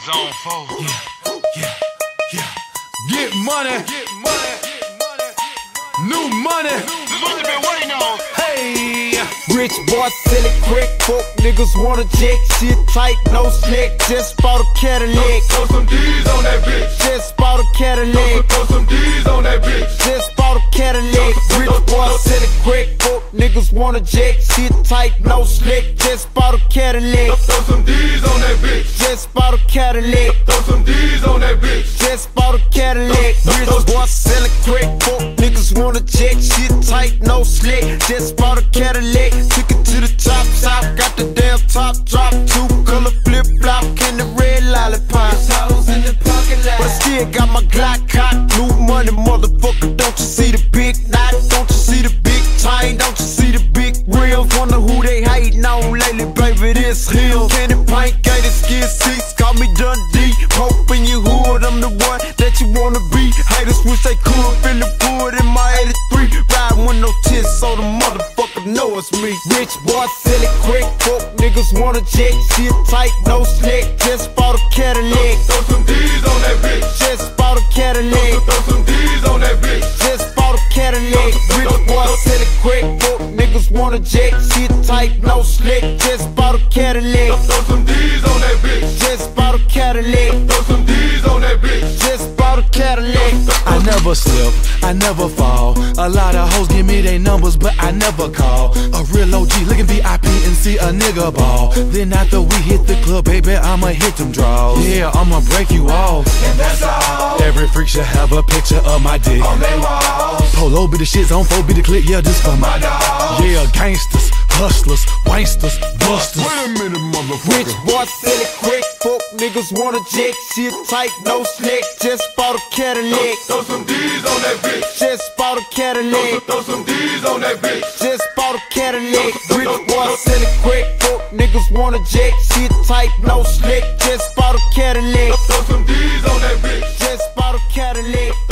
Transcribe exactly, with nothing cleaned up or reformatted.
Zone four. Yeah, yeah, yeah. Get money, get money, new money. This is what they've been waiting on. Hey, Rich boy selling crack, fuck niggas wanna jack. Shit tight, no slack. Just bought a Cadillac. Throw some D's on that bitch. Just bought a Cadillac. Throw some D's on that bitch. Just bought a Cadillac. Rich boy selling crack, fuck niggas wanna jack. Shit tight, no slack. Just bought a Cadillac. Throw some D's on that bitch. Just bought a Cadillac. Throw some D's on that bitch. Just bought a Cadillac. Rich boy selling crack, fuck niggas wanna jack. Shit tight, no slack. Just bought a Cadillac. Took it to the top, top. Got the damn top drop. Two color flip flop, and the red lollipop. Hoes in the parking lot. But I still got my Glock cock. New money, motherfucker. Don't you see the big knot? Don't you see the big chain? Don't you see the big rims? Wonder who they hating on lately, baby. This him. Candy paint, gated skin seats. Call me Dundee. Hope in your hood, I'm the one that you wanna be. Haters wish they could feel the wood in my eighty-three. Riding with no tits, so the motherfucker know it's me. Rich boy selling crack, fuck niggas wanna jack. Shit tight, no slack. Just bought a Cadillac. Throw some D's on that bitch. Just bought a Cadillac. Throw some D's on that bitch. Just bought a Cadillac. Rich boy selling crack, fuck niggas wanna jack. Shit tight, no slack. Just bought a Cadillac. Throw some D's on that bitch. Just bought a Cadillac. Throw some D's on that bitch. Just bought a Cadillac. I never slip, I never fall. A lot of hoes give me their numbers, but I never call. A real O G looking V I P and see a nigga ball. Then after we hit the club, baby, I'ma hit them draws. Yeah, I'ma break you off. And that's all. Every freak should have a picture of my dick. On they walls. Polo be the shits, on four be the clip, yeah, this for my My dogs. Yeah, gangsters, hustlers, wanksters, busters. Wait a minute, motherfucker. Rich boy selling crack, fuck niggas wanna jack. Shit tight, no slack. Just bought a Cadillac. Throw some D's on that bitch. Just bought a Cadillac. Throw some D's on that bitch. Just bought a Cadillac. Rich boy selling crack, fuck niggas wanna jack. Shit tight, no slack. Just bought a Cadillac. Throw some D's on that bitch. Just bought a Cadillac.